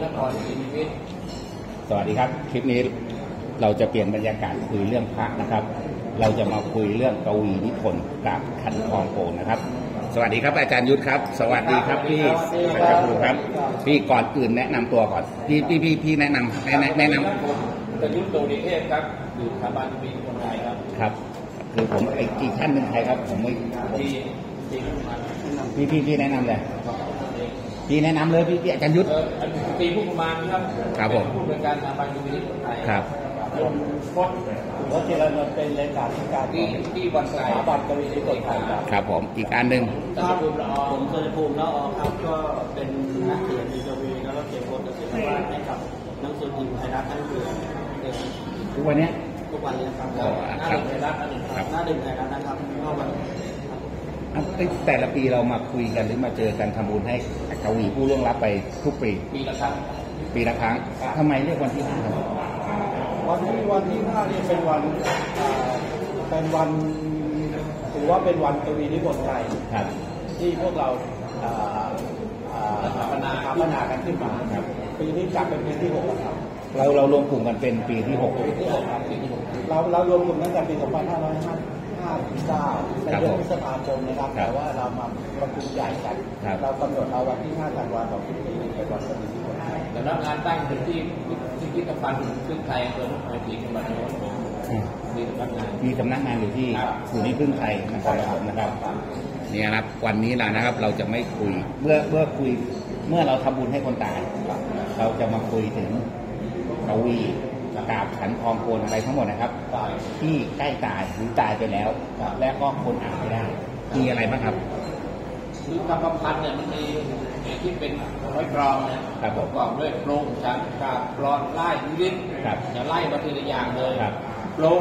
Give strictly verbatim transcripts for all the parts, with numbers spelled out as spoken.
นครศรีนิมิตรสวัสดีครับคลิปนี้เราจะเปลี่ยนบรรยากาศคุยเรื่องพระนะครับเราจะมาคุยเรื่องกวีนิพนธ์กับขันทองโกนนะครับสวัสดีครับอาจารย์ยุทธครับสวัสดีครับพี่อาจารย์ครูครับพี่ก่อนอื่นแนะนำตัวก่อนพี่พี่พี่พี่แนะนำแนะแนะนำผมอาจารย์ยุทธโตดีเทพครับอยู่สถาบันปีคนไทยครับครับคือผมไอ้อีกท่านหนึ่งใครครับผมไม่พี่พี่พี่แนะนำเลยพี่แนะนำเลยพี่พี่อาจารย์ยุทธตีผู้ประมาณครับครับผมผู้บริการสถาบันปีคนไทยครับผมก็เจริญเป็นเลขาธิการที่ที่วันสถาบันกวีนิพนธ์ไทยครับครับผมอีกอันหนึ่งครับผมเจริญภูมิแล้วครับก็เป็นนักเขียนดีกวีแล้วก็เขียนบทเขียนวาดให้กับหนังสือพิมพ์ไทยรัฐทั้งเดือนทุกวันนี้ทุกวันนี้ครับหน้าหนึ่งไทยรัฐหน้าหนึ่งครับหน้าหนึ่งไทยรัฐนะครับก็วันแต่ละปีเรามาคุยกันหรือมาเจอกันทำบุญให้กวีผู้ล่วงลับไปทุกปีปีละครั้งปีละครั้งทำไมเรียกวันที่ห้าวันที่วันที่ห้านี่เป็นวันเป็นวันถือว่าเป็นวันกวีนิพนธ์ไทยที่พวกเราสถาปนาสถาปนากันขึ้นมาครับปีนี้จัดเป็นปีที่หกครับเราเรารวมกลุ่มกันเป็นปีที่หกปีที่หกครับปีที่หกเราเรารวมกลุ่มตั้งแต่ปีสองพันห้าร้อยห้าสิบเก้าในเดือนพฤษภาคมนะครับแต่ว่าเรามาประชุมใหญ่กันเรากำหนดเอาวันที่ห้าธันวาคมของปีนี้เป็นวันกวีนิพนธ์แต่รับงานตั้งเป็นที่ที่พิพิธภัณฑ์ซึ่งไทยเปิดเผยที่จังหวัดนครปฐมมีสำนักงานมีสำนักงานอยู่ที่ศูนย์นิพึ่งไทยนครปฐมนะครับนี่นะครับวันนี้นะนะครับเราจะไม่คุยเมื่อเมื่อคุยเมื่อเราทำบุญให้คนตายเราจะมาคุยถึงกวีกาบขันทองโกนอะไรทั้งหมดนะครับที่ใกล้ตายหรือตายไปแล้วและก็คนอ่านไม่ได้มีอะไรบ้างครับคือคำพันธ์เนี่ยมันมีที่เป็นร้อยกรองนะครับประกอบด้วยโปร่งฉันกาบกรอนไล่ลิ้นจะไล่มาทีละอย่างเลยโปร่ง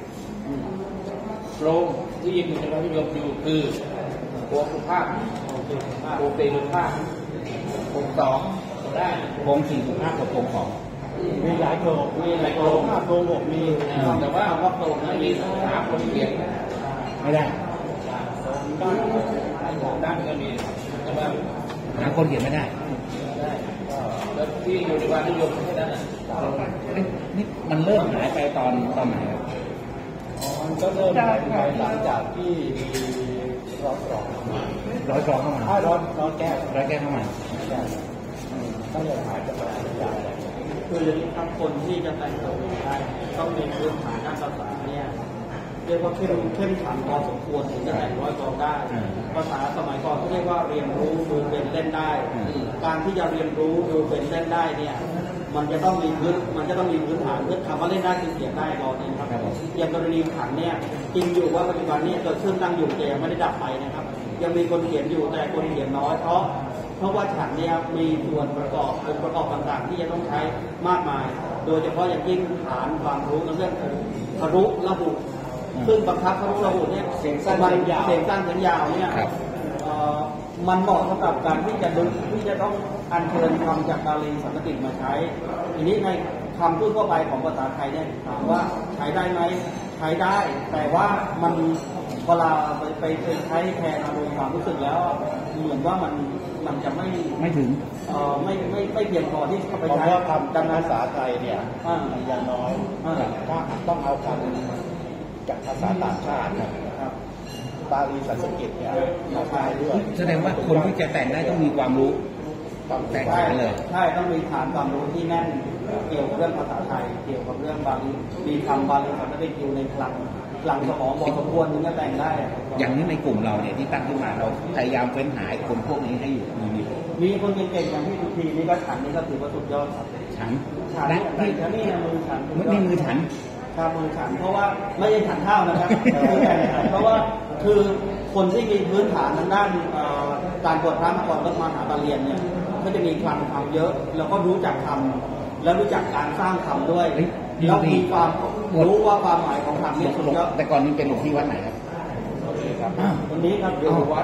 โปร่งที่ยินอยู่ในพระนิยมอยู่คือโพสุภาพโพเปรุภาพโพสองได้โพสี่สุภาพกับโพสองมีหลายโพมีหลายโพห้าโพหกมีแต่ว่าคำว่าโพนั้นมีสามคนเขียนไม่ได้ด้านด้านก็มีแต่ว่าหาคนเขียนไม่ได้ได้แล้วที่อยู่ในวันนิยมแค่นั้นน่ะนี่มันเริ่มหายไปตอนตอนไหนครับมันก็เริ่มหายไปหลังจากที่ร้อยกรองร้อยกรองเข้ามาร้อยร้อยแก้วร้อยแก้วเข้ามาก็เลยหายไปจากคือทั้งคนที่จะแต่งตัวได้ต้องมีพื้นฐานด้านภาษาเนี่ยเรียกว่าเข้มเข้มขันพอสมควรถึงจะแต่งร้อยกรองได้ภาษาสมัยก่อนเขาเรียกว่าเรียนรู้ดูเป็นเล่นได้การที่จะเรียนรู้ดูเป็นเล่นได้เนี่ยมันจะต้องมีพื้นมันจะต้องมีพื้นฐานพื้นคำว่าเล่นได้คือเขียนได้รอเนี่ยครับอย่างกรณีขันเนี่ยจริงอยู่ว่าปัจจุบันนี้เกิดขึ้นตั้งอยู่แต่ยังไม่ได้ดับไปนะครับยังมีคนเขียนอยู่แต่คนเขียนน้อยเพราะเพราะว่าฉันเนี่ยมีส่วนประกอบองค์ประกอบต่างๆที่จะต้องใช้มากมายโดยเฉพาะอย่างยิ่งฐานความรู้ในเรื่องครุระบุซึ่งบังคับครุระบุเนี่ยเสียงสั้นเสียงยาวเสียงสั้นเสียงยาวเนี่ยมันเหมาะสำหรับการที่จะดึงที่จะต้องอัญเชิญคำจากบาลีสันสกฤตมาใช้ทีนี้ในคำพูดทั่วไปของภาษาไทยเนี่ยถามว่าใช้ได้ไหมใช้ได้แต่ว่ามันเวลาไปไปใช้แทนอารมณ์ความรู้สึกแล้วเหมือนว่ามันมันจะไม่ไม่ถึงเอ่อไม่ไม่ไม่เพียงพอที่จะไปใช้คำดังภาษาไทยเนี่ยมันยังน้อยถ้าต้องเอาคำจากภาษาต่างชาติครับบาลีสันสกฤตเนี่ยมาใช้ด้วยแสดงว่าคนที่จะแต่งได้ต้องมีความรู้แต่งได้เลยใช่ต้องมีฐานความรู้ที่แน่นเกี่ยวกับเรื่องภาษาไทยเกี่ยวกับเรื่องบาลีมีคำบาลีสันสกฤตอยู่ในคลังหลังสมองพอสมควรถึงจะแต่งได้อย่างนี้ในกลุ่มเราเนี่ยที่ตั้งขึ้นมาเราพยายามเฟ้นหาคนพวกนี้ให้อยู่มีมีคนเก่งๆอย่างที่ทุกทีนี่ก็ฉันนี่ก็ถือว่าสุดยอดฉันฉันนี่นี่มือฉันนี่มือฉันครับมือฉันเพราะว่าไม่ใช่ฉันเท่านะครับเพราะว่าคือคนที่มีพื้นฐานทางด้านการบวชพระมาก่อนก็มาหาบาลีเนี่ยก็จะมีความคำเยอะแล้วก็รู้จักคำแล้วรู้จักการสร้างคำด้วยแล้วมีความรู้ว่าความหมายของคำนี่สุดยอดแต่ก่อนนี้เป็นหลวงพี่วัดไหนครับครับวันนี้ครับอยู่วัด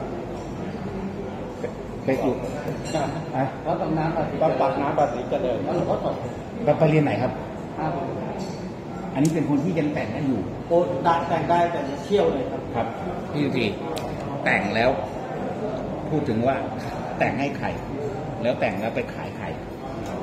ไปอยู่วัดตำน้ำวัดปากน้ำปากสีเจริญแล้วหลวงพ่อถดไปเรียนไหนครับอันนี้เป็นคนที่ยังแต่งได้อยู่โอ้ดัดแต่งได้แต่เชี่ยวเลยครับครับพี่ยุทธีแต่งแล้วพูดถึงว่าแต่งให้ใครแล้วแต่งแล้วไปขายใคร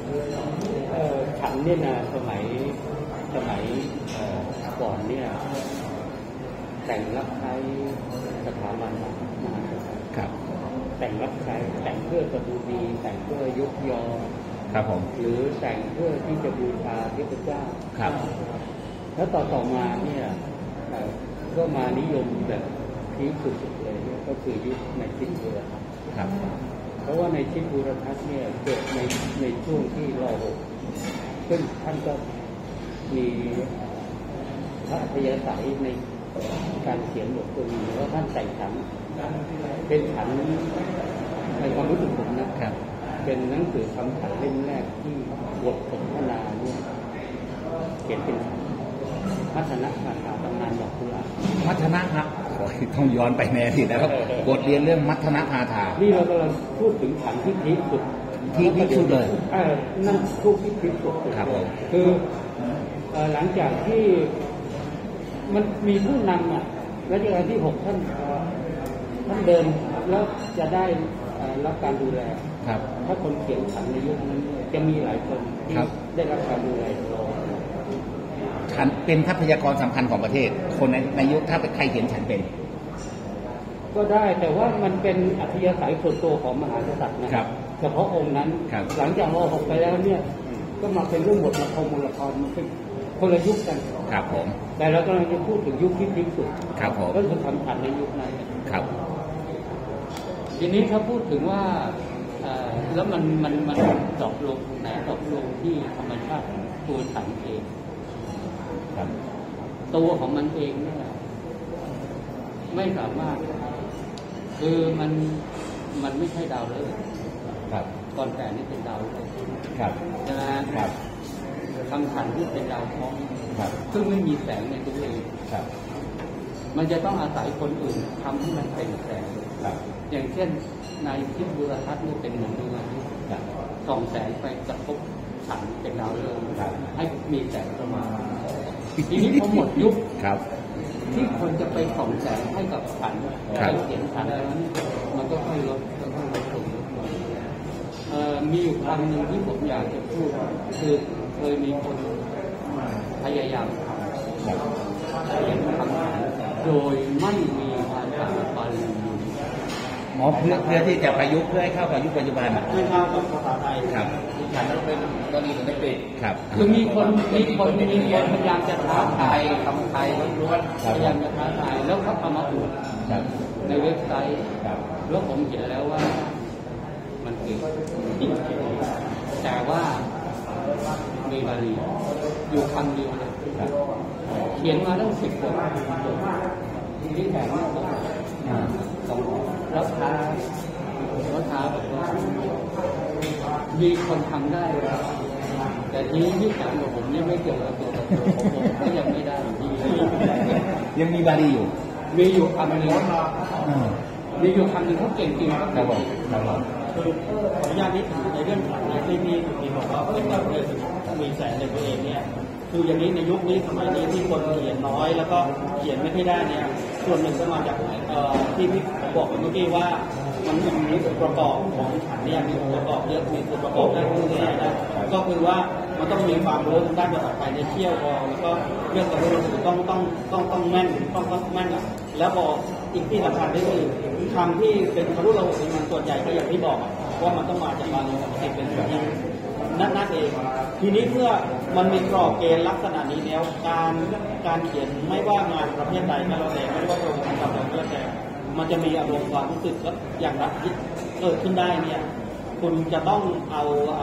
เอ่อฉันเนี่ยนะสมัยสมัยเอ่อก่อนเนี่ยแต่งรับใช้สถาบันมหากษัตริย์ครับแต่งรับใช้แต่งเพื่อประดูดีแต่งเพื่อยกยอครับผมหรือแต่งเพื่อที่จะบูชาเทพเจ้าครับแล้วต่อต่อมาเนี่ยเอ่อก็มานิยมแบบพีคสุดๆเลยเนี่ยก็คือยุคในชิดบูรทัศน์ครับเพราะว่าในชิดบูรทัศน์เนี่ยเกิดในในช่วงที่รอหกซึ่งท่านก็มีพระอัธยาศัยในการเขียนบทตัวนี้ว่าท่านแต่งฉันเป็นฉันในความรู้สึกผมนะครับ เป็นหนังสือคำฉันเล่มแรกที่บทสนทนาเนี่ยเขียนเป็นฉันพัฒนาการตำนานดอกกุหลาบมัทนะครับโอ้ยต้องย้อนไปแน่ทีนะครับบทเรียนเรื่องมัทนะพาทานี่เรากำลังพูดถึงฉันที่พีคสุดที่พีคสุดเลยเออนั่นทุกที่พีคสุดครับผมคือเอ่อหลังจากที่มันมีผู้นำอ่ะรัชกาลที่หกท่านเอ่อท่านเดินแล้วจะได้เอ่อรับการดูแลครับถ้าคนเขียนฉันในยุคนั้นเนี่ยจะมีหลายคนที่ครับได้รับการดูแลตลอดฉันเป็นทรัพยากรสำคัญของประเทศ คนในในยุคถ้าเป็นใครเขียนฉันเป็นก็ได้แต่ว่ามันเป็นอัธยาศัยส่วนตัวของมหากษัตริย์นะครับ เฉพาะองค์นั้นครับหลังจากรอหกไปแล้วเนี่ยก็มาเป็นเรื่องบทละครมละครมันเป็นคนละยุคกันครับผมแต่เรากำลังจะพูดถึงยุคที่พีคสุดครับผมก็คือคำฉันในยุคนั้นครับทีนี้ถ้าพูดถึงว่าเอ่อแล้วมันมันมันดรอปลงไหนดรอปลงที่ธรรมชาติของตัวฉันเองครับตัวของมันเองเนี่ยไม่สามารถคือมันมันไม่ใช่ดาวฤกษ์ครับก่อนแต่นี่เป็นดาวฤกษ์ครับใช่ไหมครับคำฉันที่เป็นดาวเคราะห์ครับซึ่งไม่มีแสงในตัวเองครับมันจะต้องอาศัยคนอื่นทำให้มันเป็นแสงครับอย่างเช่นในทิศบุรทัศน์นี่เป็นเหมือนดวงอาทิตย์ครับส่องแสงไปกระทบฉันเป็นดาวฤกษ์ครับให้มีแสงเข้ามาทีนี้พอหมดยุคครับที่คนจะไปส่องแสงให้กับฉันครับไปเขียนฉันแล้วเนี่ยมันก็ค่อยลดก็ค่อยลดลงลดลงเอ่อมีอยู่ครั้งหนึ่งที่ผมอยากจะพูดคือเคยมีคนพยายามทครับำเขียนคำฉันโดยไม่มีภาษาบาลีอยู่หมอเพื่อเพื่อที่จะประยุกต์เพื่อให้เข้ากับยุคปัจจุบันไม่เข้ากับภาษาไทยครับฉันต้องเป็นกรณีของเด็กครับคือมีคนมีคนมีคนพยายามจะท้าทายคำไทยล้วนครับๆพยายามจะท้าทายแล้วเขาเอามาอวดครับในเว็บไซต์ครับแล้วผมเห็นแล้วว่ามันคือจริงแต่ว่ามีบาลีอยู่คำเดียวเลยครับเขียนมาตั้งสิบกว่าที่แถมมาสองอ่าสองแล้วท้าแล้วท้าแบบว่ามีคนทำได้ แต่ทีนี้ที่ถามกับผมเนี่ยไม่เกี่ยวกับตัวกับตัวของผมก็ยังไม่ได้อยู่ดียังมีบาลีอยู่มีอยู่คำหนึ่งอ่ามีอยู่คำหนึ่งเขาเก่งจริงครับครับผมครับผมคือขออนุญาตนิดในเรื่องของที่ที่ที่บอกว่าเป็นแบบเรื่องมีแสงในตัวเองเนี่ยคืออย่างนี้ในยุคนี้สมัยนี้ที่คนเขียนน้อยแล้วก็เขียนไม่ค่อยได้เนี่ยส่วนหนึ่งก็มาจากเอ่อที่พี่บอกไปเมื่อกี้ว่ามันมีส่วนประกอบของฉันเนี่ยมีส่วนประกอบเยอะมีส่วนประกอบด้านนี้นะก็คือว่ามันต้องมีความรู้ด้านภาษาไทยในเชี่ยวพอแล้วก็เรื่องการเรียนหนังสือต้องต้องต้องต้องแม่นต้องต้องแม่นอ่ะแล้วพออีกที่สำคัญก็คือคำที่เป็นคำรู้เรามันส่วนใหญ่ก็อย่างที่บอกอะว่ามันต้องมาจากบาลีปกติเป็นแบบนี้นั่นนั่นเอง ทีนี้เมื่อมันมีกรอบเกณฑ์ลักษณะนี้แล้วการการเขียนไม่ว่างานประเภทใดก็แล้วแต่ไม่ว่าจะเป็นการทำอะไรก็แล้วแต่มันจะมีอารมณ์ความรู้สึกและอย่างนั้นเกิดขึ้นได้เนี่ยคุณจะต้องเอา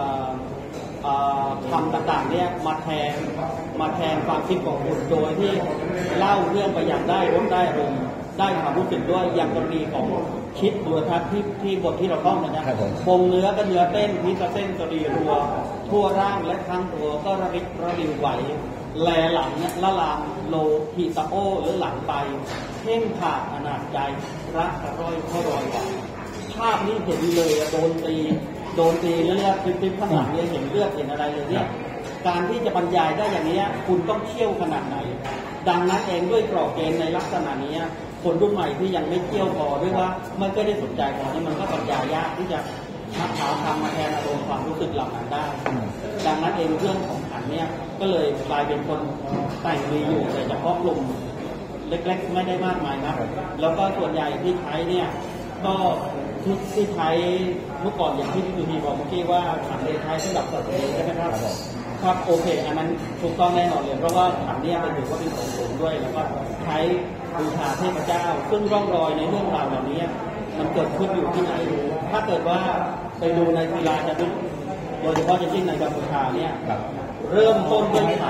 คำต่างๆเนี่ยมาแทนมาแทนความคิดของคุณโดยที่เล่าเรื่องไปอย่างได้รสได้อารมณ์ได้ความรู้สึกด้วยอย่างกรณีของคิดบุรทัศน์ที่ที่บทที่เราต้องนะครับคงเนื้อก็เนื้อเต้นพิษเส้นกระดีรัวทั่วร่างและทั้งตัวก็ระริกระดิวไหวแลหลังละลามโลหิตะโอหรือหลังไปเพ่งผ่าขนาดใจรักกระร้อยเข้ารอยไหวภาพนี้เห็นเลยโดนตีโดนตีแล้วเนี่ยคลิปข้างหลังเนี่ยเห็นเลือดเห็นอะไรเลยเนี่ยการที่จะบรรยายได้อย่างนี้คุณต้องเชี่ยวขนาดไหนดังนั้นเองด้วยกรอบเกณฑ์ในลักษณะนี้คนรุ่นใหม่ที่ยังไม่เที่ยวพอด้วยว่าไม่ก็ได้สนใจพอนี่มันก็บรรยายยากที่จะมะพร้าวทำมาแทนอารมณ์ความรู้สึกเหล่านั้นได้ดังนั้นเองเรื่องของขันเนี่ยก็เลยกลายเป็นคนแต่งมีอยู่แต่เฉพาะกลุ่มเล็กๆไม่ได้มากมายนะแล้วก็ส่วนใหญ่ที่ใช้เนี่ยก็ชุดที่ใช้เมื่อก่อนอย่างที่พี่ดูดีบอกเมื่อกี้ว่าขันเลยใช้สำหรับสัตว์เลี้ยงใช่ไหมครับครับโอเคอันนั้นถูกต้องแน่นอนเลยเพราะว่าขันเนี่ยเป็นถือว่าเป็นของสูงด้วยแล้วก็ใช้บูชาเทพเจ้าซึ่งร่องรอยในเรื่องราวเหล่านี้มันเกิดขึ้นอยู่ที่ไหนถ้าเกิดว่าไปดูในศิลาจารึกโดยเฉพาะอย่างยิ่งในกัมพูชาเนี่ยเริ่มต้นด้วยขัน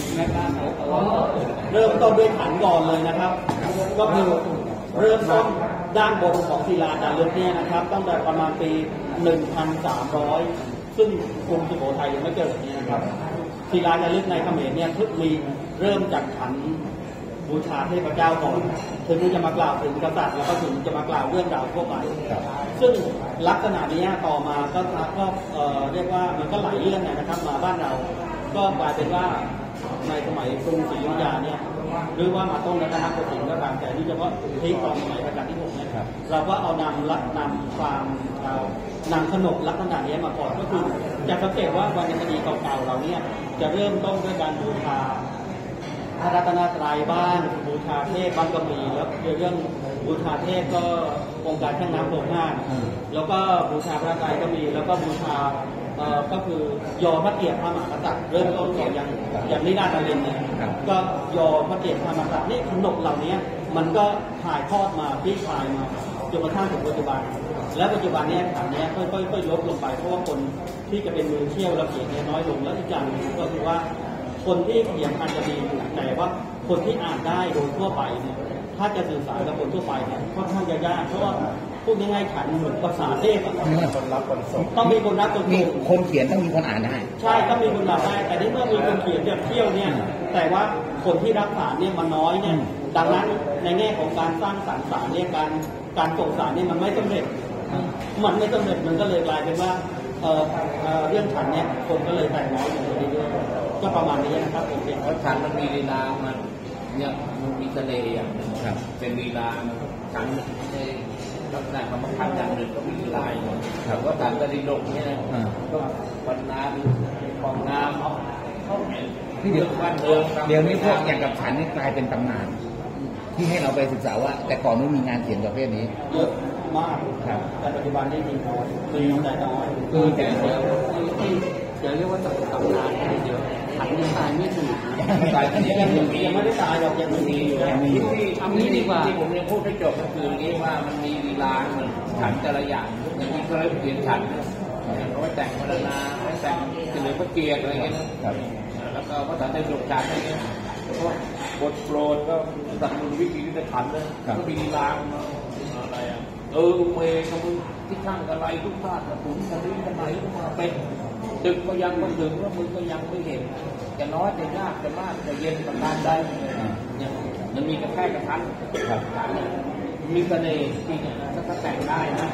เริ่มต้นด้วยขันก่อนเลยนะครับก็คือเริ่มต้นด้านบนของศิลาจารึกเนี่ยนะครับตั้งแต่ประมาณปี หนึ่งพันสามร้อย ซึ่งกรุงสุโขทัยยังไม่เกิดเนี่ยนะครับศิลาจารึกในเขมรเนี่ยเพิ่งมีเริ่มจากขันบูชาเทพเจ้าก่อนถึงจะมากล่าวถึงกษัตริย์แล้วก็ถึงจะมากล่าวเรื่องราวทั่วไปซึ่งลักษณะนี้ต่อมาก็ก็เอ่อเรียกว่ามันก็หลายเรื่องนะครับมาบ้านเราก็กลายเป็นว่าในสมัยกรุงศรีอยุธยาเนี่ยหรือว่ามาต้นรัตนโกสินทร์ก็ตามแต่ที่เฉพาะที่ตอนสมัยรัชกาลที่หกเนี่ยเราก็เอานำลักนำความนำขนบลักษณะนี้มาก่อนก็คือจะสังเกตว่าวรรณคดีเก่าๆเราเนี่ยจะเริ่มต้นด้วยการบูชาพระรัตนตรัยบ้างบูชาเทพบ้างก็มีแล้วเรื่องบูชาเทพก็องค์การช่างน้ำโลกห้าแล้วก็บูชาพระไตรก็มีแล้วก็บูชาเอ่อก็คือยอพระเกียรติพระมหากษัตริย์เริ่มต้นก่อนอย่างอย่างนิราชดารินเนี่ยก็ยอพระเกียรติพระมหากษัตริย์นี่ขนบเหล่านี้มันก็ถ่ายทอดมาพี่ชายมาจนกระทั่งถึงปัจจุบันและปัจจุบันนี้ขันนี้ค่อยๆลดลงไปเพราะว่าคนที่จะเป็นมือเชี่ยวและเขียนน้อยลงแล้วอีกอย่างนึงก็คือว่าคนที่เขียนอาจจะดีอยู่แต่ว่าคนที่อ่านได้โดยทั่วไปเนี่ยถ้าจะสื่อสารกับคนทั่วไปเนี่ยค่อนข้างจะยากเพราะว่าพูดง่ายๆขันเหมือนภาษาเทพคนรับคนส่งต้องมีคนรับคนส่งคนเขียนต้องมีคนอ่านได้ใช่ต้องมีคนอ่านได้แต่ที่เมื่อมีคนเขียนแบบเที่ยวเนี่ยแต่ว่าคนที่รับสารเนี่ยมันน้อยเนี่ยดังนั้นในแง่ของการสร้างสรรค์สารเนี่ยการการส่งสารเนี่ยมันไม่สำเร็จมันไม่สำเร็จมันก็เลยกลายเป็นว่าเอ่อเรื่องขันเนี่ยคนก็เลยแต่งน้อยอยู่เรื่อยๆก็ประมาณนี้นะครับโอเคเพราะขันมันมีลีลามันเนี่ยมันมีเสน่ห์อย่างหนึ่งเป็นลีลาขันไม่ใช่ลักษณะของขันอย่างหนึ่งก็มีลีลาอยู่แต่ว่าขันตะลิลงเนี่ยก็บรรณาของงามเขาที่เดี๋ยวเดี๋ยวนี้พวกอย่างกับขันนี่กลายเป็นตำนานที่ให้เราไปศึกษาว่าแต่ก่อนไม่มีงานเขียนประเภทนี้เยอะมากครับแต่ปัจจุบันได้มีน้อยมีแต่น้อยคือแต่เดียวที่จะเรียกว่าตำนานเดียวขันยังตายไม่ถูกตายที่ยังมียังไม่ได้ตายหรอกยังมีอยู่ยังมีอยู่ทำนี้ดีกว่าที่ผมยังพูดให้จบก็คือนี้ว่ามันมีลีลาเหมือนขันแต่ละอย่างอย่างนี้ก็เลยเปลี่ยนขันเขาไปแต่งพรรณนาไปแต่งเฉลิมพระเกียรติอะไรเงี้ยแล้วก็ภาษาไทยหลงขันอะไรเงี้ยบทโปรดก็ตัดมุนวิธีที่จะขันเลยก็มีลีลาอะไรอ่ะเออเมย์กับมึงที่ข้างอะไรทุกชาติผมจะรีบกันไหนก็มาเป็นดึกก็ยังไม่ดึกว่ามึงก็ยังไม่เห็นจะน้อยจะยากจะมากจะเย็นประการใดเนี่ยมันมีกระแทกกระทันมีเสน่ห์จริงนะถ้าแต่งได้นะ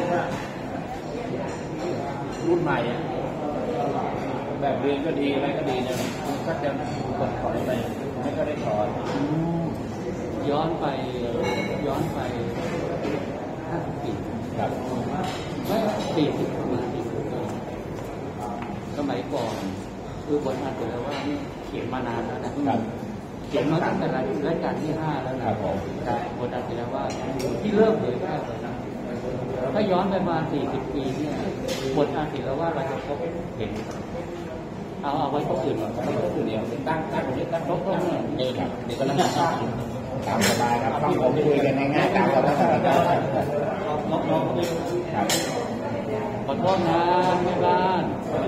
รุ่นใหม่แบบเรียนก็ดีอะไรก็ดีเนี่ยถ้าจะกดถอยไปไม่ก็ได้ถอนย้อนไปย้อนไปห้าสิบปีครับไม่สี่สิบประมาณสี่สิบปีสมัยก่อนคือบทอ่านไปแล้วว่านี่เขียนมานานแล้วนะครับเขียนมาตั้งแต่รายการที่ห้าแล้วนะครับผมบทอ่านไปแล้วว่าที่เริ่มเผยแพร่ตอนนั้นถ้าย้อนไปมาสี่สิบปีเนี่ยบทอ่านไปแล้วว่าเราจะพบเห็นเอาเอาไว้พบอื่นก่อนไม่พบอื่นเดียวเป็นตั้งตั้งเรียกตั้งพบตั้งเองครับเดี๋ยวกำลังจะสร้างตามสบายครับฟังผมคุยกันง่ายๆตามสบายครับขอโทษนะแม่บ้าน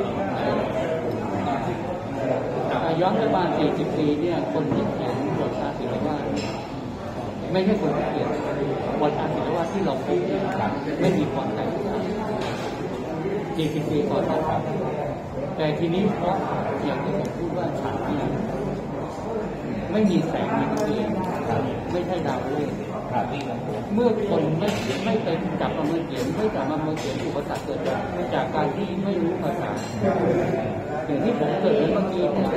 ย้อนไปบ้านสี่สิบปีเนี่ยคนที่เขียนบทอาศิลวาสไม่ใช่คนที่เขียนบทอาศิลวาสที่เราพูดไม่มีความแตกต่างสี่สิบปีก่อนนะครับแต่ทีนี้เพราะอย่างที่ผมพูดว่าฉันเนี่ยไม่มีแสงในตัวเองไม่ใช่ดาวฤกษ์เมื่อคนไม่ไม่ไปจับมาเมื่อเขียนไม่จับมาเมื่อเขียนอุปสรรคเกิดจากการที่ไม่รู้ภาษาอย่างที่ผมเกิดเมื่อกี้เนี่ย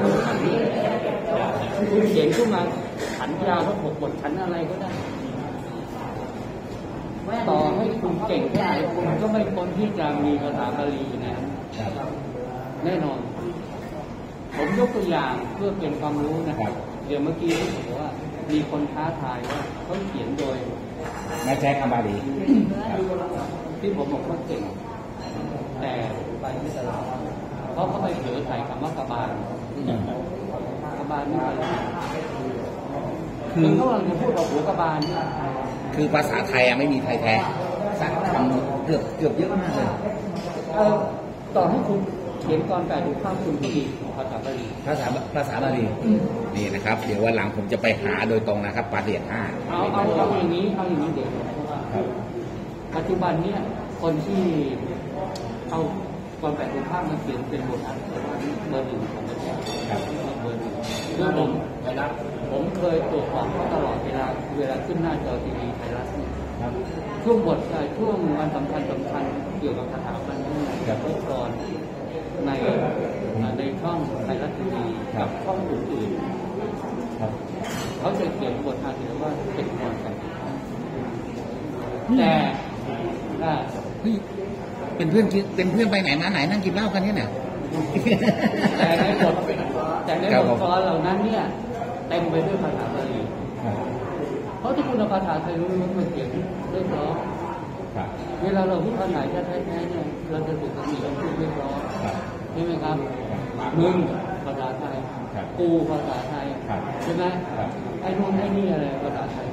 คุณเขียนขึ้นมาขันยาวทั้งหกบทขันอะไรก็ได้ต่อให้คุณเก่งแค่ไหนคุณก็ไม่พ้นที่จะมีภาษาบาลีนะแน่นอนผมยกตัวอย่างเพื่อเป็นความรู้นะครับเดี๋ยวเมื่อกี้ที่ผมว่ามีคนท้าทายว่าเขาเขียนโดยไม่ใช้คำบาลีที่ผมบอกว่าเก่งแต่ไปไม่ตลอดเพราะเขาไปเผลอใส่คำว่ากบาลกบาลนี่อะไรคือเขากำลังจะพูดว่าหัวกบาลนี่คือภาษาไทยไม่มีไทยแท้สักคำเกือบเกือบเยอะมากเลยเออต่อให้คุณเขียนกรแปดดูภาพคุณที่ภาษาบาลีภาษาภาษาบาลีนี่นะครับเดี๋ยววันหลังผมจะไปหาโดยตรงนะครับปาเดียดห้าเอาเอาเอาอย่างนี้เอาอย่างนี้เดี๋ยวปัจจุบันเนี่ยคนที่เอากรแปดดูภาพมาเขียนเป็นบทอักษรเบอร์หนึ่งของประเทศเบอร์หนึ่งคือผมไทยรัฐผมเคยตรวจสอบเขาตลอดเวลาเวลาขึ้นหน้าจอทีวีไทยรัฐช่วงบทช่วงวันสำคัญสำคัญเกี่ยวกับสถาบันกับองค์กรในในช่องไทยรัฐทีวีกับช่องอื่นๆเขาจะเขียนบทอาทิตย์ว่าเป็นคนแต่แต่เป็นเพื่อนเป็นเพื่อนไปไหนมาไหนนั่งกินเหล้ากันเนี่ยแต่ในบทแต่ในบทกลอนเหล่านั้นเนี่ยเต็มไปด้วยภาษาบาลีเพราะที่คุณภาษาไทยรู้มันเขียนเรื่องร้องเวลาเราพูดภาษาแท้ๆเนี่ยเราจะถูกตำหนิว่าพูดเรื่องร้องใช่ไหมครับมึงภาษาไทยกูภาษาไทยใช่ไหมไอ้นู่นไอ้นี่อะไรภาษาไทย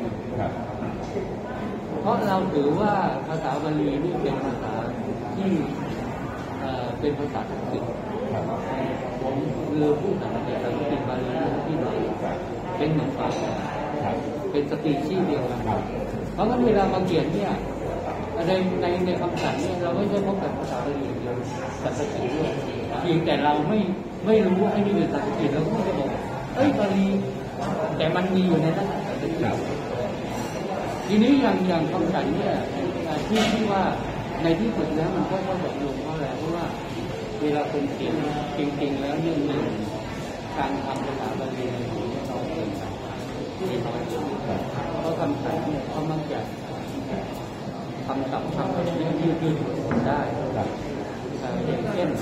เพราะเราถือว่าภาษาบาลีนี่เป็นภาษาที่เป็นภาษาศักดิ์สิทธิ์ผมคือผู้สังเกตเราเป็นบาลีที่เราเป็นเหมือนปากเป็นสติชี่เดียวกันเพราะงั้นเวลามาเขียนเนี่ยในในในคำสั่งเนี่ยเราไม่ใช่พบแต่ภาษาบาลีเดียวสันสกฤตด้วยเพียงแต่เราไม่ไม่รู้ไอ้นี่เป็นสันสกฤตเราก็จะบอกเอ้ยบาลีแต่มันมีอยู่ในนั้นสันสกฤตทีนี้อย่างอย่างคำสั่งเนี่ยที่ที่ว่าในที่สุดแล้วมันก็ก็จบลงเพราะอะไรเพราะว่าเวลาคนเขียนจริงๆแล้วเรื่องหนึ่งการทำภาษาบาลีในหัวน้อยเกินไปน้อยเพราะคำสั่งเนี่ยเขามักจะคำศัพท์คำแบบนี้ยืดยืดได้อย่างเช่น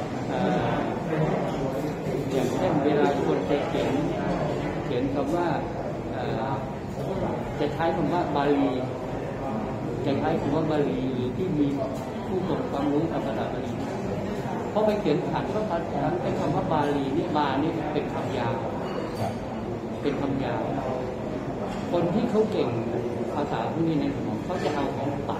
อย่างเช่นเวลาคนจะเขียนเขียนคำว่าจะใช้คำว่าบาลีจะใช้คำว่าบาลีหรือที่มีผู้ทรงความรู้ทางภาษาบาลีเพราะไปเขียนขันก็พัดขันเป็นคำว่าบาลีนี่บานี่เป็นคำยาวเป็นคำยาวคนที่เขาเก่งภาษาพวกนี้ในสมองเขาจะเอาของตัด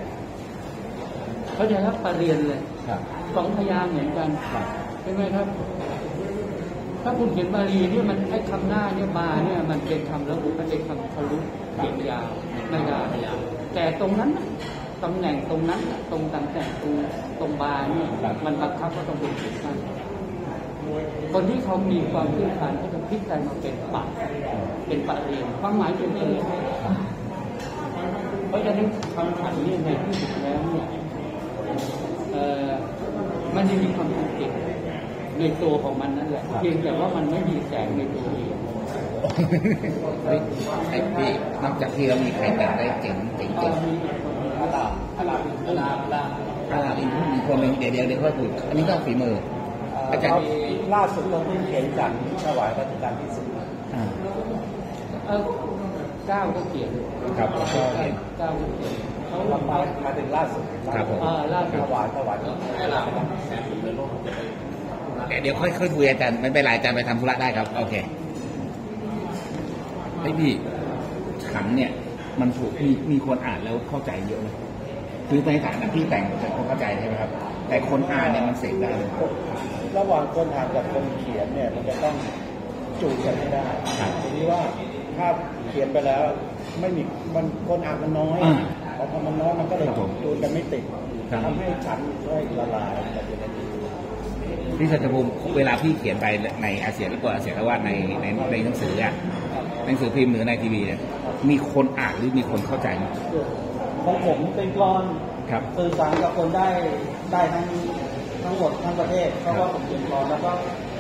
เขาจะรับปรริญญาเลยสองพยางค์เหมือนกันใช่ไหมครับถ้าคุณเขียนบาลีเนี่ยมันไอ้คำหน้าเนี่ยบาเนี่ยมันเป็นคำระบุมันเป็นคำทะลุเขียนยาวไม่ได้แต่ตรงนั้นตำแหน่งตรงนั้นตรงตำแหน่งตรงตรงบาเนี่ยมันบังคับว่าต้องเป็นเขียนสั้นคนที่เขามีความพื้นฐานเขาจะพลิกใจมาเป็นปะเป็นปะเรียนความหมายเป็นอย่างนี้เพราะฉะนั้นคำขันนี่ในที่สุดแล้วเนี่ยมันจะมีความจำเป็นในตัวของมันนั่นแหละเพียงแต่ว่ามันไม่มีแสงในตัวเองไอ้พี่นอกจากที่เรามีใครแต่งได้เจ๋งเจ๋งเจ๋งอาลาอาลาอาลาอาลาอาลาอีกมีคนหนึ่งเดี๋ยวเดี๋ยวเดี๋ยวค่อยคุยอันนี้ก็ฝีมืออาจารย์ล่าสุดเราเพิ่งเขียนจากถวายพระราชทานที่สุดเออเก้าก็เขียนครับเก้าเขียนเก้าก็เขียนเขามามาถึงล่าสุดครับผมล่าสุดถวายถวายให้เราเดี๋ยวค่อยค่อยคุยอาจารย์ไม่เป็นไรอาจารย์ไปทำธุระได้ครับโอเคไอ้พี่ขันเนี่ยมันถูกมีมีคนอ่านแล้วเข้าใจเยอะเลยคือในฐานะที่แต่งแต่คนเข้าใจใช่ไหมครับแต่คนอ่านเนี่ยมันเสกได้เลยระหว่างคนอ่านกับคนเขียนเนี่ยมันจะต้องจูนกันให้ได้ทีนี้ว่าถ้าเขียนไปแล้วไม่มีมันคนอ่านมันน้อยพอมันน้อยมันก็เลยจูนกันไม่ติดทำให้ขันช่วยละลายพี่สัจภูมิเวลาพี่เขียนไปในอาเซียนหรือเปล่าอาเซียนแล้วว่าในในในหนังสืออ่ะหนังสือพิมพ์หรือในทีวีเนี่ยมีคนอ่านหรือมีคนเข้าใจไหมของผมเป็นกลอนสื่อสารกับคนได้ได้ทั้งทั้งหมดทั้งประเทศเพราะว่าผมเขียนกลอนแล้วก็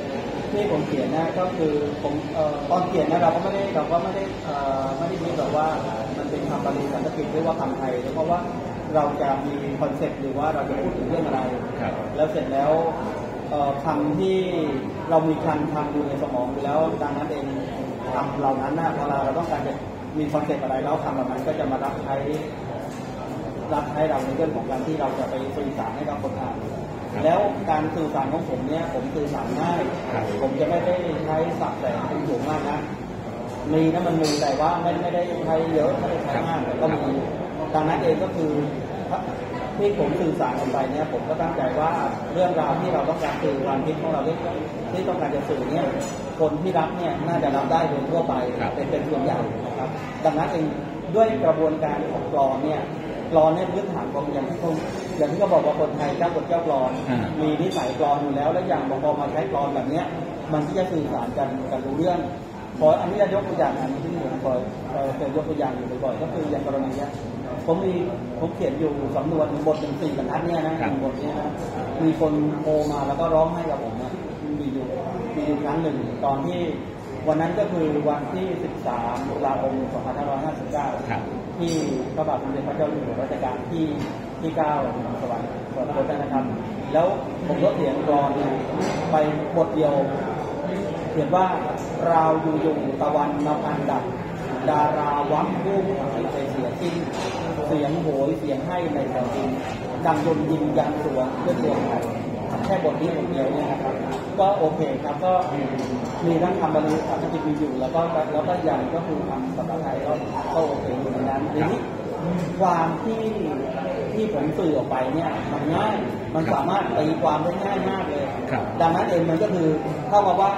ที่ผมเขียนนะก็คือผมเอ่อตอนเขียนนะเราก็ไม่ได้เราก็ไม่ได้เอ่อไม่ได้คิดแบบว่ามันเป็นคำบาลีสันสกฤตหรือว่าคำไทยเพราะว่าเราจะมีคอนเซ็ปต์หรือว่าเราจะพูดถึงเรื่องอะไรแล้วเสร็จแล้วคำที่เรามีการทำอยู่ในสมองอยู่แล้วดังนั้นเองคำเหล่านั้นนะเวลาเราต้องการจะมีคอนเซ็ปต์อะไรแล้วคำเหล่านั้นก็จะมารับใช้รับใช้เราในเรื่องของการที่เราจะไปสื่อสารให้กับคนอ่านแล้วการสื่อสารของผมเนี่ยผมสื่อสารง่ายผมจะไม่ได้ใช้ศัพท์แต่เป็นสูงมากนะมีนะมันมีแต่ว่าไม่ไม่ได้ใช้เยอะไม่ได้ใช้มากแต่ก็มีดังนั้นเองก็คือที่ผมสื่อสารออกไปเนี่ยผมก็ตั้งใจว่าเรื่องราวที่เราต้องการสื่อความคิดของเราที่ต้องการจะสื่อเนี่ยคนที่รับเนี่ยน่าจะรับได้โดยทั่วไปเป็นเป็นส่วนใหญ่นะครับดังนั้นเองด้วยกระบวนการของกลอนเนี่ยกลอนเนี่ยพื้นฐานของอย่างที่เขาอย่างที่เขาบอกว่าคนไทยเจ้าบทเจ้ากลอนมีนิสัยกลอนอยู่แล้วและอย่างพอมาใช้กลอนแบบนี้มันที่จะสื่อสารกันกันรู้เรื่องขออันนี้ยกตัวอย่างอันที่ผมเคยเคยยกตัวอย่างอยู่บ่อยๆก็คืออย่างกรณีนี้ผมมีผมเขียนอยู่สำนวนบทหนึ่งสี่บรรทัดเนี่ยนะบทนี้นะมีคนโทรมาแล้วก็ร้องให้กับผมนะมีอยู่มีอยู่ครั้งหนึ่งตอนที่วันนั้นก็คือวันที่สิบสามตุลาคมสองพันห้าร้อยห้าสิบเก้าที่พระบาทสมเด็จพระเจ้าอยู่หัวรัชกาลที่ที่เก้าสวรรคตนะครับแล้วผมก็เขียนกลอนไปบทเดียวเขียนว่าเราอยู่อยู่ตะวันมาพันดับดาราวังผู้หายไปเสียสิ้นเสียงโหยเสียงให้ในแผ่นดินดังยนยิงยันสวงด้วยดวงใจแค่บทนี้บทเดียวเนี่ยนะครับก็โอเคครับก็มีทั้งคำบาลีสันสกฤตมีอยู่แล้วก็แล้วก็อย่างก็คือคำภาษาไทยก็ก็โอเคอยู่ในนั้นทีนี้ความที่ที่ผมสื่อออกไปเนี่ยมันง่ายมันสามารถตีความได้ง่ายมากเลยดังนั้นเองมันก็คือเท่ากับว่า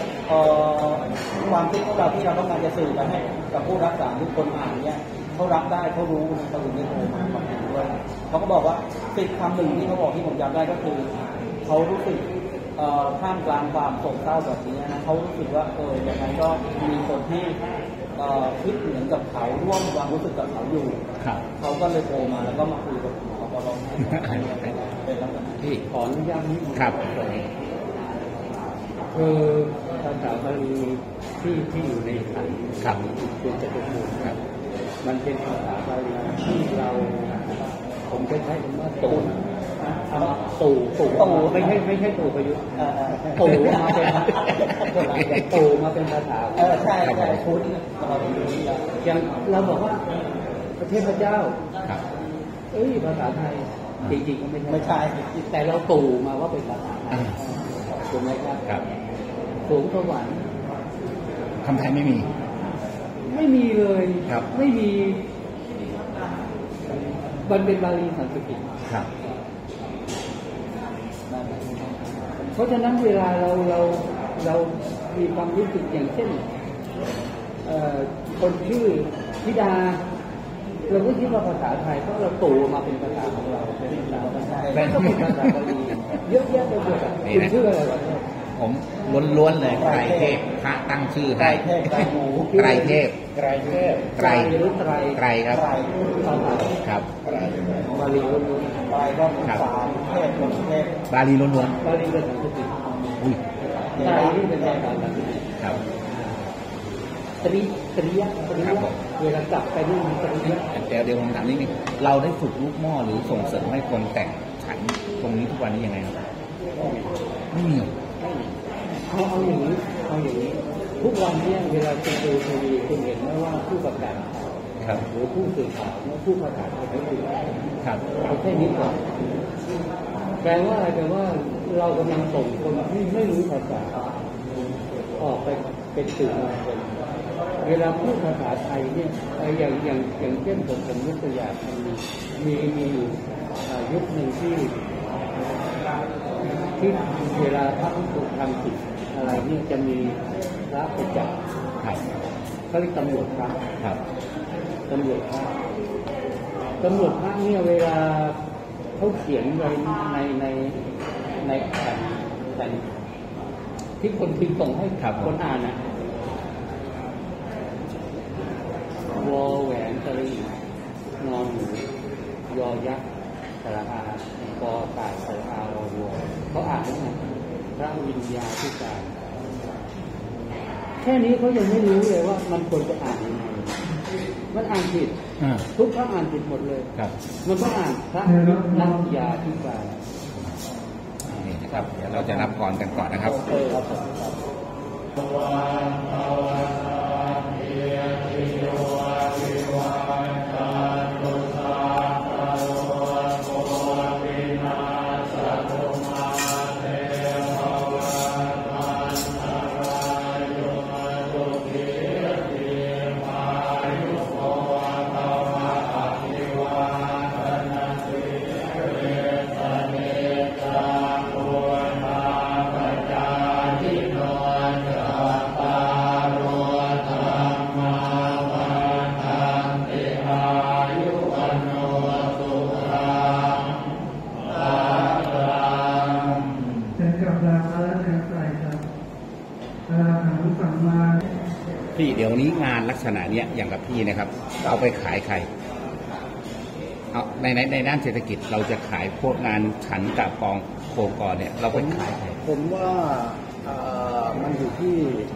ความคิดของเราที่เราต้องการจะสื่อไปให้กับผู้รับสารทุกคนอ่านเนี่ยเขารับได้เขารู้เขาถึงได้โทรมาบอกด้วยเขาก็บอกว่าติดคำหนึ่งที่เขาบอกที่ผมจำได้ก็คือเขารู้สึกท่ามกลางความโศกเศร้าแบบนี้นะเขารู้สึกว่าเอออย่างไรก็มีคนที่คิดเหมือนกับเขาร่วมความรู้สึกกับเขาอยู่เขาก็เลยโทรมาแล้วก็มาคุยกับผมเขาก็ร้องเป็นลักษณะที่ขออนุญาตนิดนึงครับคือภาษาบาลีที่ที่อยู่ในขันธ์เป็นจตุภูมิมันเป็นภาษาบาลีที่เราผมจะใช้คำว่าตู่ตู่ตู่ตู่ไม่ใช่ไม่ใช่ตู่ประยุทธ์ตู่มาเป็นตู่มาเป็นภาษาเออใช่ใช่พุทธอย่างเราบอกว่าประเทศพระเจ้าเอ้ยภาษาไทยจริงๆก็ไม่ใช่ไม่ใช่แต่เราตู่มาว่าเป็นภาษาไทยถูกไหมครับสูงสวรรค์คำไทยไม่มีไม่มีเลยครับไม่มีมันเป็นบาลีสันสกฤตครับเพราะฉะนั้นเวลาเราเราเรามีความรู้สึกอย่างเช่นคนชื่อธิดาเราก็คิดว่าภาษาไทยเพราะเราตู่มาเป็นภาษาของเราเป็นภาษาภาษาไทยก็เป็นภาษาบาลีเยอะแยะไปหมดคุณชื่ออะไรวะผมล้วนๆเลยไตรเทพพระตั้งชื่อให้ไตรหมูไตรเทพไตรเทพไตรหรือไตรไตรครับครับบาลีล้วนๆไตรก็สามเทพหนึ่งเทพบาลีล้วนๆบาลีเป็นสันสกฤตอุ้ยไตรนี่เป็นภาษาสันสกฤตครับตรีตรียะตรียะเวลากลับไปนี่มันตรียะแต่เดี๋ยวผมถามนิดนึงเราได้ฝึกลูกหม้อหรือส่งเสริมให้คนแต่งฉันตรงนี้ทุกวันนี้ยังไงครับไม่มีเอาเอาอย่างนี้เอาอย่างนี้ทุกวันนี้เวลาคุณดูทีวีคุณเห็นไหมว่าผู้ประกาศหรือผู้สื่อข่าวเนี่ยผู้ประกาศเขาไม่ดูครับเอาแค่นี้ก่อนแปลว่าอะไรแปลว่าเรากำลังส่งคนที่ไม่รู้ภาษาออกไปเป็นสื่อมวลชนเวลาพูดภาษาไทยเนี่ยอย่างอย่างอย่างเช่นผมผมยกตัวอย่างมีมีอยู่ยุคหนึ่งที่ที่เวลาพระถูกทำผิดอะไรนี่จะมีพระไปจับเขาเรียกตำรวจพระตำรวจพระตำรวจพระเนี่ยเวลาเขาเขียนไว้ในในในแผ่นแผ่นที่คนพิมพ์ส่งให้คนอ่านนะวอแหวนตรีงอหนูยอยักษ์สระอาปอตายสระอาวอวัวเขาอ่านว่าพระวิญญาธิการค่นี้เขายังไม่รู้เลยว่ามันควรจะอ่านยังไงมันอ่านผิดอ่าทุกพระอ่านผิดหมดเลยครับมันก็อ่านพระนักยาที่การนี่นะครับเดี๋ยวเราจะรับพรกันก่อนนะครับเออครับผมเป็นกับราคาและแสงไฟครับราคาสัมมาพี่เดี๋ยวนี้งานลักษณะเนี้ยอย่างกับพี่นะครับเอาไปขายใครเอาในในในด้านเศรษฐกิจเราจะขายพวกงานฉันกับกองโครงกรเนี่ยเราไปขายใครผมว่าเอ่อมันอยู่ที่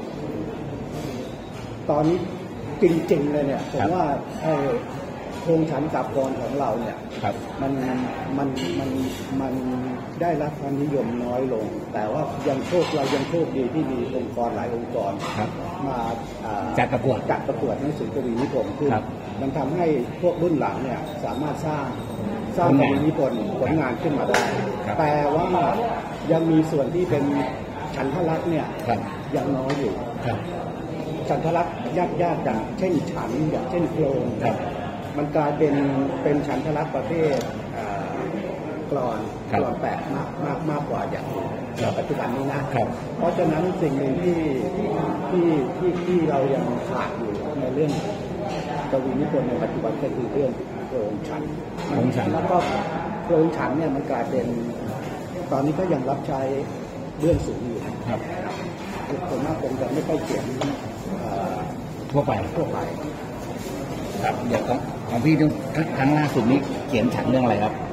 ตอนนี้จริงๆเลยเนี่ยผมว่าไอ้โครงฉันกับกรของเราเนี่ยครับมันมันมันมันได้รับความนิยมน้อยลง แต่ว่ายังโชคเรายังโชคดีที่มีองค์กรหลายองค์กรครับมาอ่าจัดประกวดจัดประกวดหนังสือกวีนิพนธ์ขึ้นครับมันทำให้พวกรุ่นหลังเนี่ยสามารถสร้างสร้างผลกงานวีนิพนธ์ผลงานขึ้นมาได้ครับแต่ว่ายังมีส่วนที่เป็นฉันทลักษณ์เนี่ยครับยังน้อยอยู่ครับฉันทลักษณ์ยากยากๆอย่างเช่นฉันอย่างเช่นโครงครับมันกลายเป็นเป็นฉันทลักษณ์ประเภทเอ่อกลอนครับกลอนแปดมากมากมากกว่าอย่างครับปัจจุบันนี้นะครับ เพราะฉะนั้นสิ่งหนึ่งที่ที่ที่ที่เรายังขาดอยู่ในเรื่องกวีนิพนธ์ในปัจจุบันก็คือเรื่องโครงฉันโครงฉันแล้วก็โครงฉันเนี่ยมันกลายเป็นตอนนี้ก็ยังรับใช้เรื่องสูงอยู่ครับส่วนมากคงจะไม่ค่อยเขียนเอ่อทั่วไปทั่วไปครับเดี๋ยวของของพี่ต้องครั้งล่าสุดนี้เขียนฉันเรื่องอะไรครับ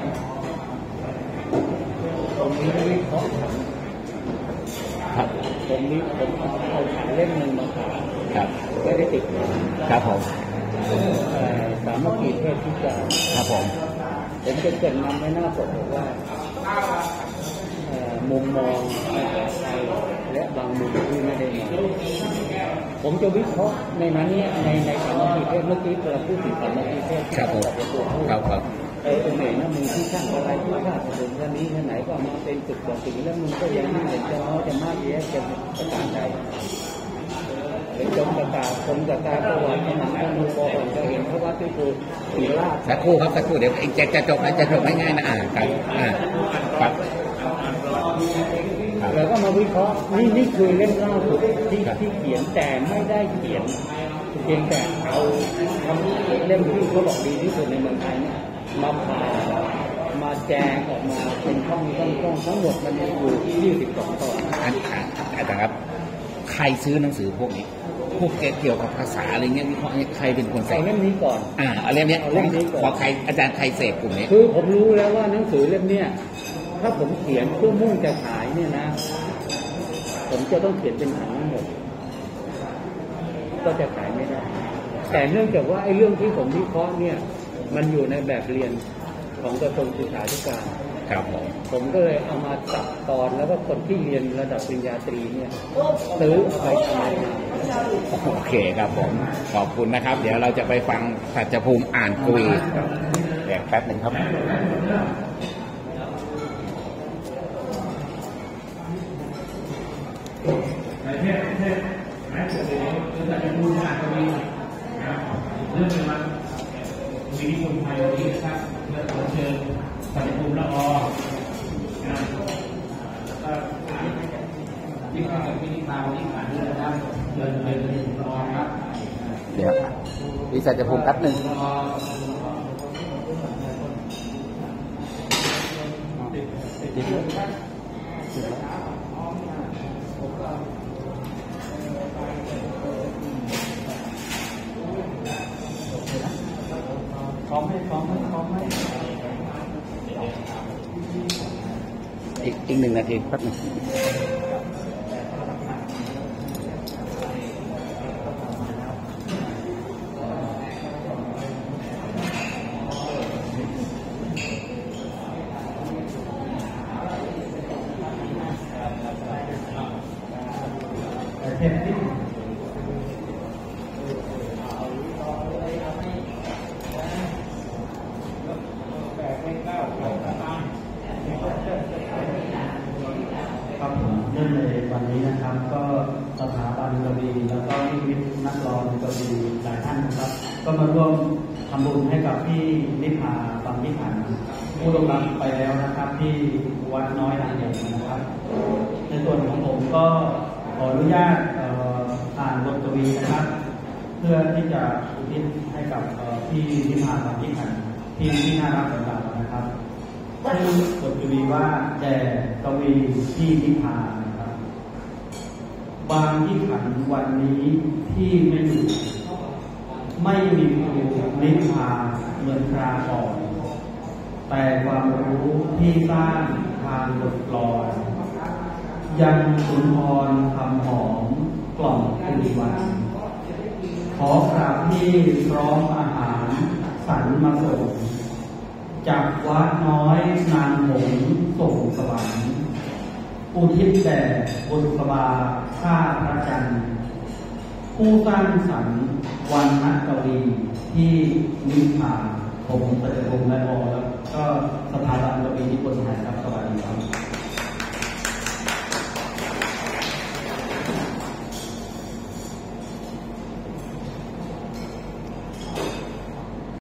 ผมนี้วิเคราะห์ฉันครับผมนี้ผมเอาฉันเล่มหนึ่งมาขายครับไม่ได้ติดครับผมเอ่อสามัคคีเทศที่จะครับผมผมจะเกรินนำไว้หน้าปกบอกว่าเอ่อมุมมองในแบบไทยและบางมุมที่ไม่ได้มองผมจะวิเคราะห์ในนั้นเนี่ยในในสามัคคีเทศเมื่อกี้เราพูดถึงสามัคคีเทศครับผมที่ตัวพูดครับครับเออเหนื่อยนะมึงที่ช่างอะไรที่ข้าถนนท่านี้ท่าไหนก็มาเป็นจุดบอกถึงแล้วมึงก็ยังไม่เห็นจะน้อยจะมากแยะจะประการใดเป็นจมกระตาคมกระตาประวัติขนาดนั้นดูพอผมจะเห็นเพราะว่าที่คือศีลาชสักครู่ครับสักครู่เดี๋ยวจะจะจบนะจะจบง่ายๆนะอ่าครับอ่าครับครับแล้วก็มาวิเคราะห์นี่นี่คือเล่มล่าสุดที่ครับที่เขียนแต่ไม่ได้เขียนเพียงแต่เอาคำเล่มที่เขาบอกดีที่สุดในเมืองไทยเนี่ยมาผ่ามาแจงออกมาเป็นช่องช่องช่องทั้งหมดมันอยู่ที่ยี่สิบสองตอนอันอ่าอาจารย์ครับ ใครซื้อหนังสือพวกนี้ พวกเกี่ยวกับภาษาอะไรเงี้ยวิเคราะห์เนี่ยใครเป็นคนเสเอากเล่มนี้ก่อนอ่าเอาเล่มเนี้ยเอาเล่มนี้ก่อนบอกใครอาจารย์ใครเสกกลุ่มนี้คือผมรู้แล้วว่าหนังสือเล่มเนี้ยถ้าผมเขียนเพื่อมุ่งจะขายเนี่ยนะ ผมจะต้องเขียนเป็นหนังทั้งหมด ก็จะขายไม่ได้ แต่เนื่องจากว่าไอ้เรื่องที่ผมวิเคราะห์เนี่ย มันอยู่ในแบบเรียนของกระทรวงศึกษาธิการครับผมผมก็เลยเอามาตัดตอนแล้วก็คนที่เรียนระดับปริญญาตรีเนี่ยซื้อเอาไปทำงานโอเคครับผม ขอบคุณนะครับ เดี๋ยวเราจะไปฟังสัจภูมิอ่านคุยเดี๋ยวแป๊บหนึ่งครับเรื่องในวันมีนิพนธ์ไทยวันนี้นะครับเพื่อขอเชิญสัจภูมิละออนะแล้วก็ยิ่งข้ากับพิธีมาวันนี้ผ่านด้วยนะครับเดินเดินเดินละออครับเดี๋ยวมีสัจภูมิแป๊บหนึ่งละออพร้อมไหมพร้อมไหมพร้อมไหมอีกอีกหนึ่งนาทีแป๊บหนึ่งครับผมเนื่องในวันนี้นะครับก็สถาบันกวีแล้วก็พี่วิทย์นักร้องกวีหลายท่านนะครับก็มาร่วมทำบุญให้กับพี่นิพาบางนิพันธ์ผู้ลงรับไปแล้วนะครับที่วัดน้อยนางใหญ่นะครับในส่วนของผมก็ขออนุญาตอ่านบทกวีนะครับเพื่อที่จะอุทิศให้กับพี่นิพาบางนิพันธ์ที่ที่น่ารักของเรานะครับชื่อบทกวีว่าแด่กวีที่นิพานะครับบางที่ขันวันนี้ที่ไม่อยู่ไม่มีครูนิพาเหมือนคราก่อนแต่ความรู้ที่สร้างทางบทกลอนยังสุนทรคำหอมกล่อมคืนวันขอกราบที่พร้อมอาหารสันมาส่งจากวัดน้อยนางหงส์ส่งสวรรค์อุทิศแด่บุษบาข้าพระจันทร์ผู้สร้างสรรค์วันนักกวีที่นิพพานผมประจักษ์และอแล้วก็สถาบันกวีที่คนไทยครับสวัสดี